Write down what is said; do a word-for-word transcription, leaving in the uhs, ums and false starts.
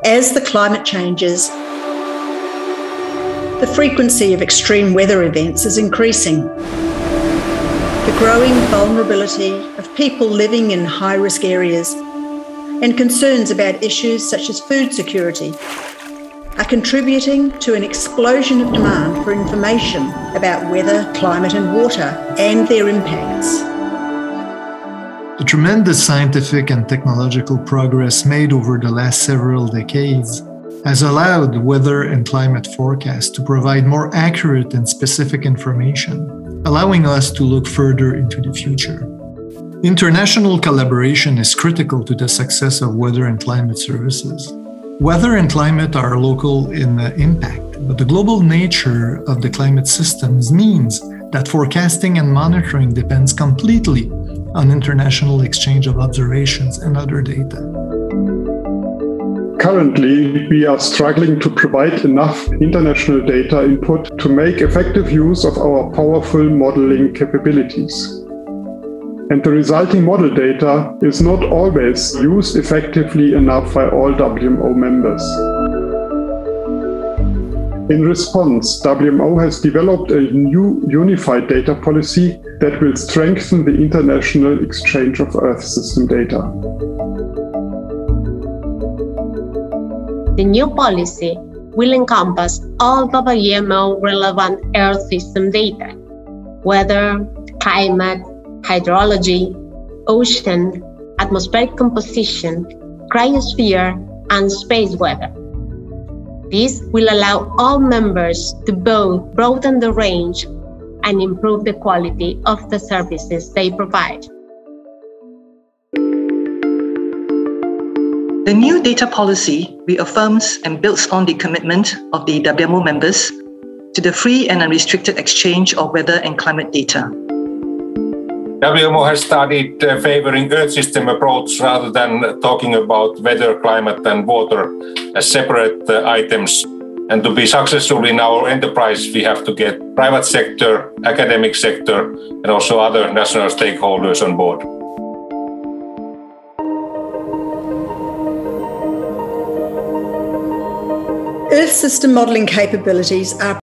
As the climate changes, the frequency of extreme weather events is increasing. The growing vulnerability of people living in high-risk areas and concerns about issues such as food security are contributing to an explosion of demand for information about weather, climate and water and their impacts. The tremendous scientific and technological progress made over the last several decades has allowed weather and climate forecasts to provide more accurate and specific information, allowing us to look further into the future. International collaboration is critical to the success of weather and climate services. Weather and climate are local in impact, but the global nature of the climate systems means that forecasting and monitoring depends completely on international exchange of observations and other data. Currently, we are struggling to provide enough international data input to make effective use of our powerful modeling capabilities. And the resulting model data is not always used effectively enough by all W M O members. In response, W M O has developed a new unified data policy that will strengthen the international exchange of Earth system data. The new policy will encompass all W M O relevant Earth system data: weather, climate, hydrology, ocean, atmospheric composition, cryosphere, and space weather. This will allow all members to both broaden the range and improve the quality of the services they provide. The new data policy reaffirms and builds on the commitment of the W M O members to the free and unrestricted exchange of weather and climate data. W M O has started uh, favoring Earth system approach rather than talking about weather, climate and water as separate uh, items. And to be successful in our enterprise, we have to get private sector, academic sector, and also other national stakeholders on board. Earth system modelling capabilities are